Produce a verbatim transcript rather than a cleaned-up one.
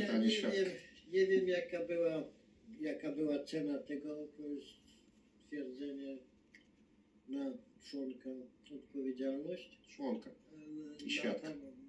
stanie nie świadka. wiem, nie wiem jaka była, jaka była cena tego, to jest twierdzenie na członka odpowiedzialność. Członka. Ale I świadka. lata,